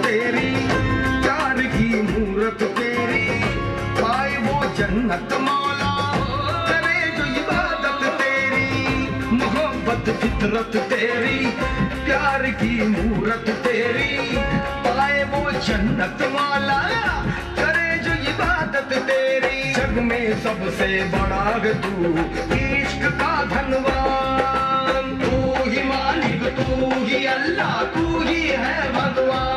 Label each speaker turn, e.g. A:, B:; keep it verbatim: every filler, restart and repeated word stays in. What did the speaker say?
A: तेरी, प्यार की मूरत तेरी, पाए वो जन्नत मौला, करे जो इबादत तेरी, मोहब्बत फितरत तेरी, प्यार की मूरत तेरी, पाए वो जन्नत मौला, करे जो इबादत तेरी। जग में सबसे बड़ा है तू, इश्क का धनवान, तू ही मालिक, तू ही अल्लाह, तू ही है भगवान।